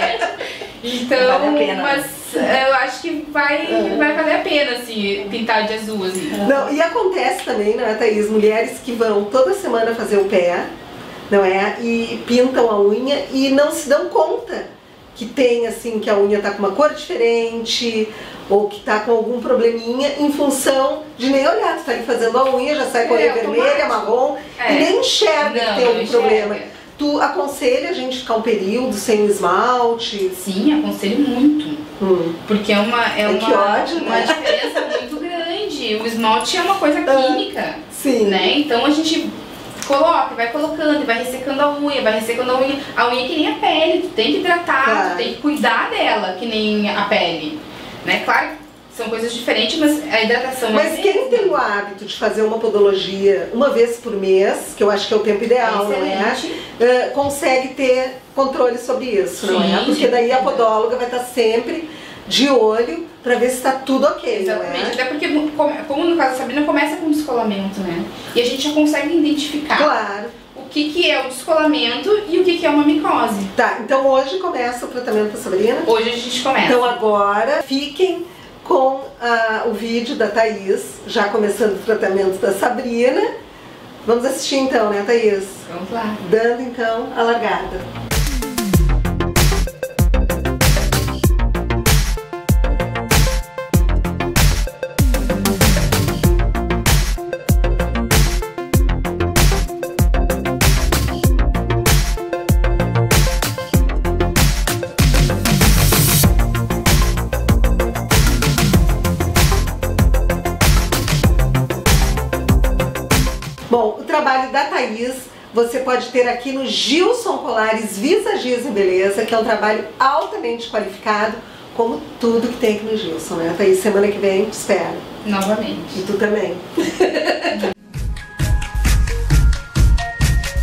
Então, vale a pena. Mas eu acho que vai valer a pena, assim, pintar de azul, assim. Não, e acontece também, não é, Thaís? Mulheres que vão toda semana fazer o pé, não é? E pintam a unha e não se dão conta que tem, assim, que a unha tá com uma cor diferente ou que tá com algum probleminha em função de nem olhar. Tu tá ali fazendo a unha, já sai com a unha vermelha, marrom e nem enxerga que tem algum problema. Tu aconselha a gente ficar um período sem o esmalte? Sim, aconselho muito. Porque é uma diferença muito grande. O esmalte é uma coisa química. Sim. Né? Então a gente coloca, vai colocando, vai ressecando a unha, A unha é que nem a pele, tu tem que hidratar, tu tem que cuidar dela, que nem a pele. Né? Claro, são coisas diferentes, mas a hidratação é Mas quem tem o hábito de fazer uma podologia uma vez por mês, que eu acho que é o tempo ideal, não é? Consegue ter controle sobre isso, não é? Porque daí a podóloga vai estar sempre de olho pra ver se está tudo ok. Exatamente, não é? até porque, como no caso da Sabrina, começa com descolamento, né? E a gente já consegue identificar o que é o descolamento e o que é uma micose. Tá, então hoje começa o tratamento da Sabrina? Hoje a gente começa. Então agora fiquem com o vídeo da Thaís, já começando o tratamento da Sabrina. Vamos assistir então, né, Thaís? Vamos lá. Dando então a largada. Bom, o trabalho da Thaís você pode ter aqui no Gilson Colares Visagismo e Beleza, que é um trabalho altamente qualificado, como tudo que tem aqui no Gilson, né, Thaís? Semana que vem te espero. Novamente. E tu também.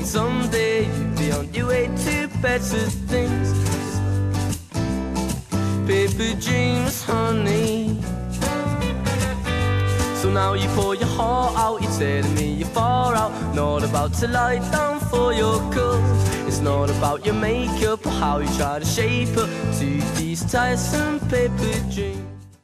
someday you'll be on your way to better things. Paper dreams, honey. So now you pour your heart out, you're telling me you're far out. Not about to lie down for your cause. It's not about your makeup or how you try to shape up to these tiresome paper dreams.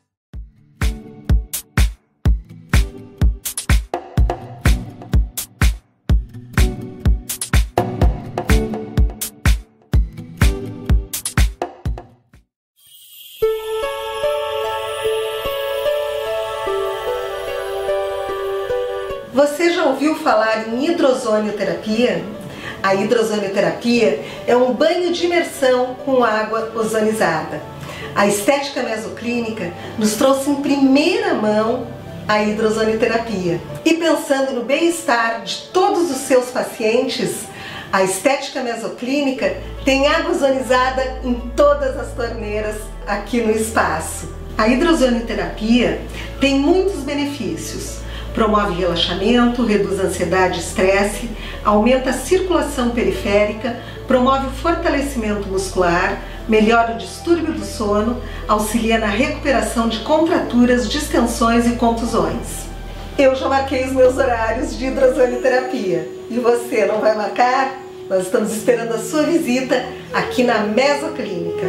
Você já ouviu falar em hidrozonioterapia? A hidrozonioterapia é um banho de imersão com água ozonizada. A estética mesoclínica nos trouxe em primeira mão a hidrozonioterapia. E pensando no bem-estar de todos os seus pacientes, a estética mesoclínica tem água ozonizada em todas as torneiras aqui no espaço. A hidrozonioterapia tem muitos benefícios. Promove relaxamento, reduz ansiedade e estresse, aumenta a circulação periférica, promove o fortalecimento muscular, melhora o distúrbio do sono, auxilia na recuperação de contraturas, distensões e contusões. Eu já marquei os meus horários de hidrozonioterapia. E você não vai marcar? Nós estamos esperando a sua visita aqui na Mesoclínica.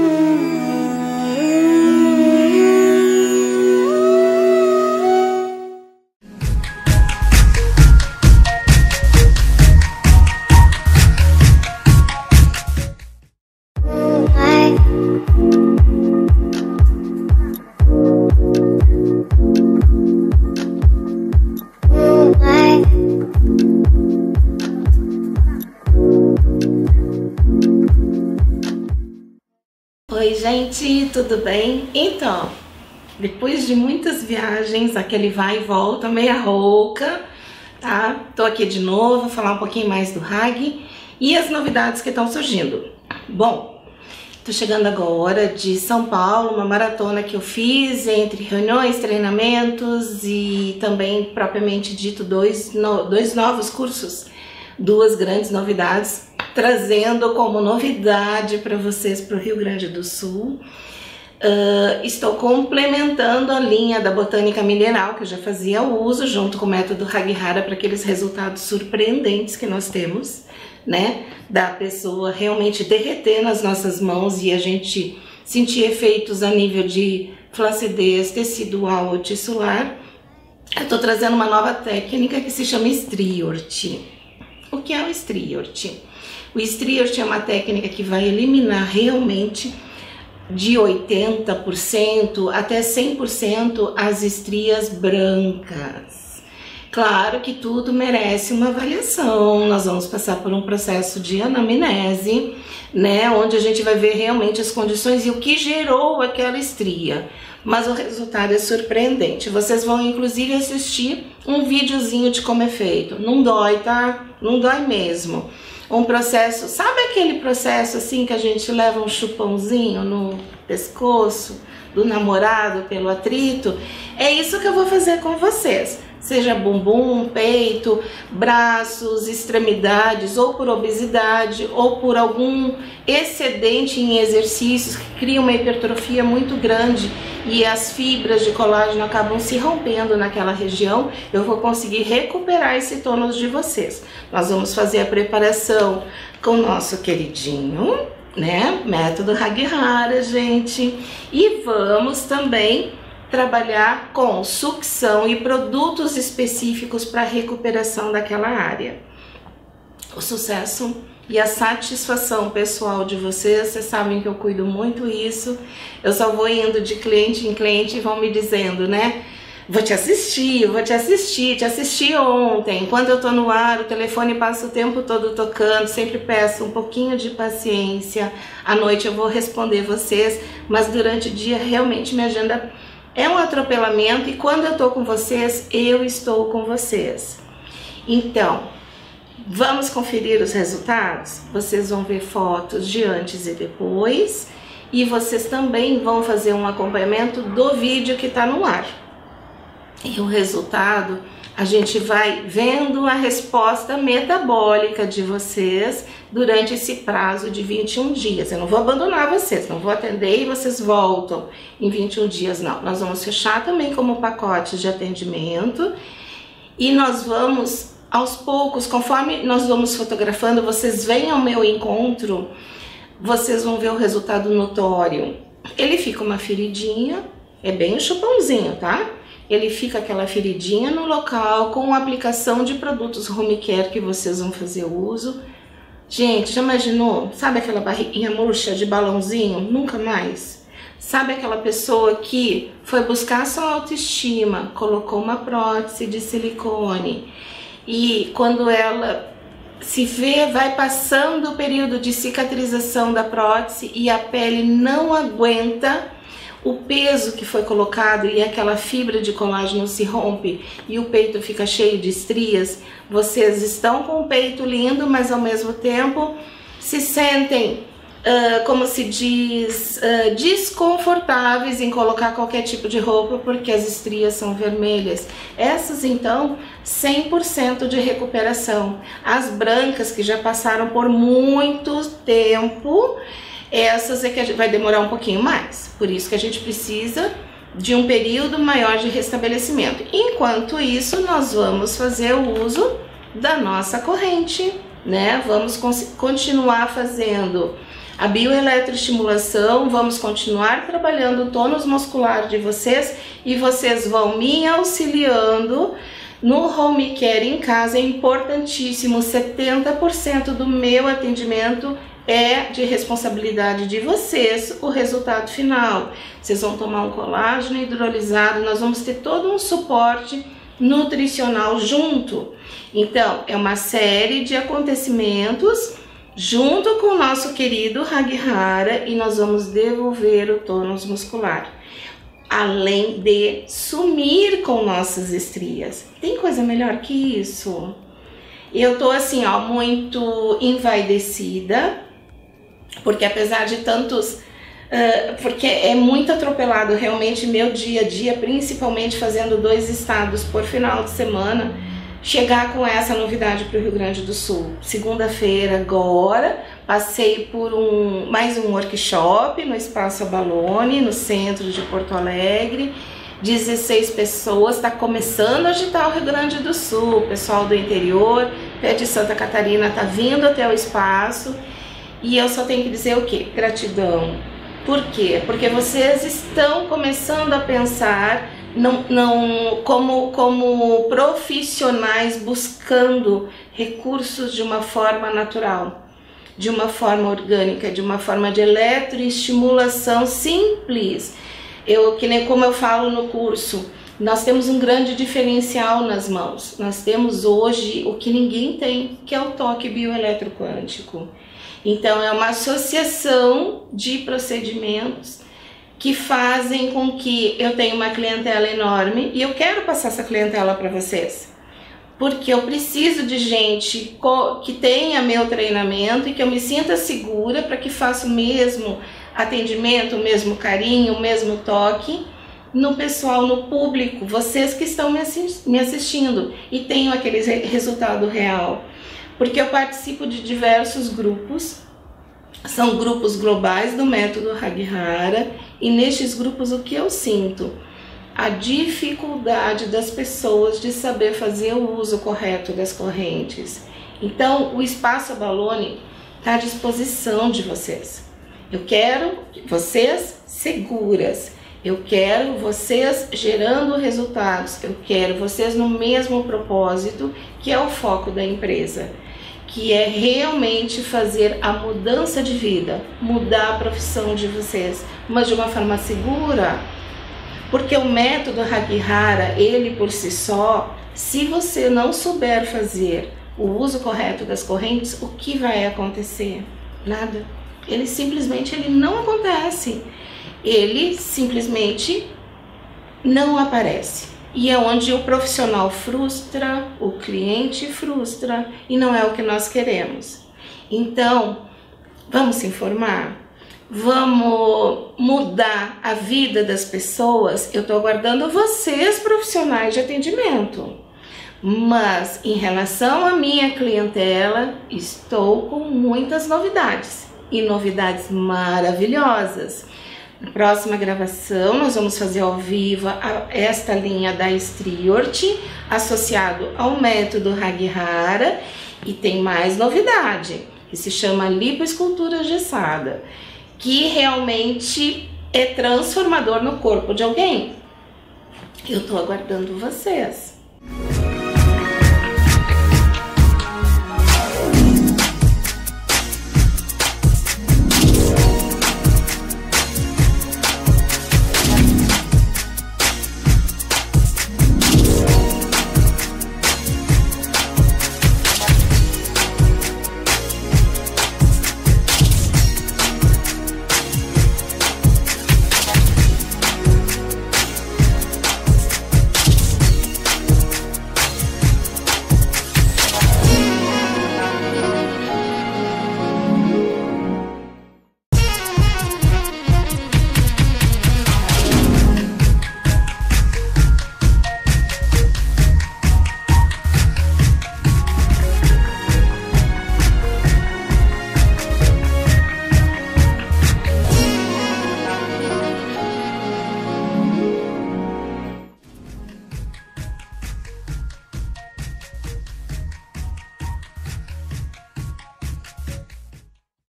Oi gente, tudo bem? Então, depois de muitas viagens, aquele vai e volta, meia rouca, tá? Tô aqui de novo, vou falar um pouquinho mais do Hag e as novidades que estão surgindo. Bom, tô chegando agora de São Paulo, uma maratona que eu fiz entre reuniões, treinamentos e também, propriamente dito, dois novos cursos, duas grandes novidades, trazendo como novidade para vocês para o Rio Grande do Sul. Estou complementando a linha da botânica mineral, que eu já fazia uso, junto com o método Haghihara, para aqueles resultados surpreendentes que nós temos, né? Da pessoa realmente derreter nas nossas mãos e a gente sentir efeitos a nível de flacidez tecidual ou tissular. Eu estou trazendo uma nova técnica que se chama Striort. O que é o Striort? O Striort é uma técnica que vai eliminar realmente de 80% até 100% as estrias brancas. Claro que tudo merece uma avaliação, nós vamos passar por um processo de anamnese, né, onde a gente vai ver realmente as condições e o que gerou aquela estria. Mas o resultado é surpreendente. Vocês vão inclusive assistir um videozinho de como é feito. Não dói, tá? Não dói mesmo. Um processo, sabe aquele processo assim que a gente leva um chupãozinho no pescoço do namorado pelo atrito? É isso que eu vou fazer com vocês. Seja bumbum, peito, braços, extremidades, ou por obesidade, ou por algum excedente em exercícios que cria uma hipertrofia muito grande e as fibras de colágeno acabam se rompendo naquela região, eu vou conseguir recuperar esse tônus de vocês. Nós vamos fazer a preparação com o nosso queridinho, né, método Haghihara, gente, e vamos também trabalhar com sucção e produtos específicos para recuperação daquela área. O sucesso e a satisfação pessoal de vocês sabem que eu cuido muito isso. Eu só vou indo de cliente em cliente e vão me dizendo, né? Vou te assistir te assisti ontem. Enquanto eu tô no ar, o telefone passa o tempo todo tocando, sempre peço um pouquinho de paciência. À noite eu vou responder vocês, mas durante o dia realmente minha agenda é um atropelamento e quando eu tô com vocês, eu estou com vocês. Então, vamos conferir os resultados? Vocês vão ver fotos de antes e depois e vocês também vão fazer um acompanhamento do vídeo que está no ar. E o resultado, A gente vai vendo a resposta metabólica de vocês durante esse prazo de 21 dias. Eu não vou abandonar vocês, não vou atender e vocês voltam em 21 dias, não. Nós vamos fechar também como pacote de atendimento e nós vamos, aos poucos, conforme nós vamos fotografando, vocês vêm ao meu encontro, vocês vão ver o resultado notório. Ele fica uma feridinha, é bem um chupãozinho, tá? Ele fica aquela feridinha no local com a aplicação de produtos home care que vocês vão fazer uso. Gente, já imaginou? Sabe aquela barriguinha murcha de balãozinho? Nunca mais. Sabe aquela pessoa que foi buscar sua autoestima, colocou uma prótese de silicone e quando ela se vê, vai passando o período de cicatrização da prótese e a pele não aguenta o peso que foi colocado e aquela fibra de colágeno se rompe e o peito fica cheio de estrias. Vocês estão com o peito lindo, mas ao mesmo tempo se sentem, como se diz, desconfortáveis em colocar qualquer tipo de roupa porque as estrias são vermelhas. Essas então, 100% de recuperação. As brancas que já passaram por muito tempo, essas é que vai demorar um pouquinho mais, por isso que a gente precisa de um período maior de restabelecimento. Enquanto isso, nós vamos fazer o uso da nossa corrente, né? Vamos continuar fazendo a bioeletroestimulação, vamos continuar trabalhando o tônus muscular de vocês e vocês vão me auxiliando no home care em casa. É importantíssimo, 70% do meu atendimento é de responsabilidade de vocês o resultado final. Vocês vão tomar um colágeno hidrolisado, nós vamos ter todo um suporte nutricional junto. Então, é uma série de acontecimentos junto com o nosso querido Haghihara e nós vamos devolver o tônus muscular. Além de sumir com nossas estrias. Tem coisa melhor que isso? Eu tô assim, ó, muito envaidecida, porque apesar de tantos, porque é muito atropelado realmente meu dia a dia, principalmente fazendo 2 estados por final de semana, chegar com essa novidade para o Rio Grande do Sul. Segunda-feira agora, passei por mais um workshop no Espaço Abalone, no centro de Porto Alegre, 16 pessoas, está começando a agitar o Rio Grande do Sul, o pessoal do interior, pé de Santa Catarina está vindo até o espaço. E eu só tenho que dizer o quê? Gratidão. Por quê? Porque vocês estão começando a pensar como profissionais buscando recursos de uma forma natural, de uma forma orgânica, de uma forma de eletroestimulação simples. Que nem como eu falo no curso, nós temos um grande diferencial nas mãos. Nós temos hoje o que ninguém tem, que é o toque bioeletroquântico. Então é uma associação de procedimentos que fazem com que eu tenha uma clientela enorme e eu quero passar essa clientela para vocês. Porque eu preciso de gente que tenha meu treinamento e que eu me sinta segura para que faça o mesmo atendimento, o mesmo carinho, o mesmo toque no pessoal, no público, vocês que estão me assistindo e tenham aquele resultado real. Porque eu participo de diversos grupos, são grupos globais do método Haghihara, e nestes grupos o que eu sinto? A dificuldade das pessoas de saber fazer o uso correto das correntes. Então, o Espaço Abalone está à disposição de vocês. Eu quero vocês seguras, eu quero vocês gerando resultados, eu quero vocês no mesmo propósito, que é o foco da empresa, que é realmente fazer a mudança de vida, mudar a profissão de vocês, mas de uma forma segura. Porque o método Haghihara, ele por si só, se você não souber fazer o uso correto das correntes, o que vai acontecer? Nada. Ele simplesmente não acontece. Ele simplesmente não aparece. E é onde o profissional frustra, o cliente frustra, e não é o que nós queremos. Então, vamos se informar? Vamos mudar a vida das pessoas? Eu estou aguardando vocês, profissionais de atendimento. Mas em relação à minha clientela, estou com muitas novidades e novidades maravilhosas. Na próxima gravação nós vamos fazer ao vivo esta linha da Striort associado ao método Haghihara, e tem mais novidade que se chama lipoescultura engessada, que realmente é transformador no corpo de alguém. Eu tô aguardando vocês.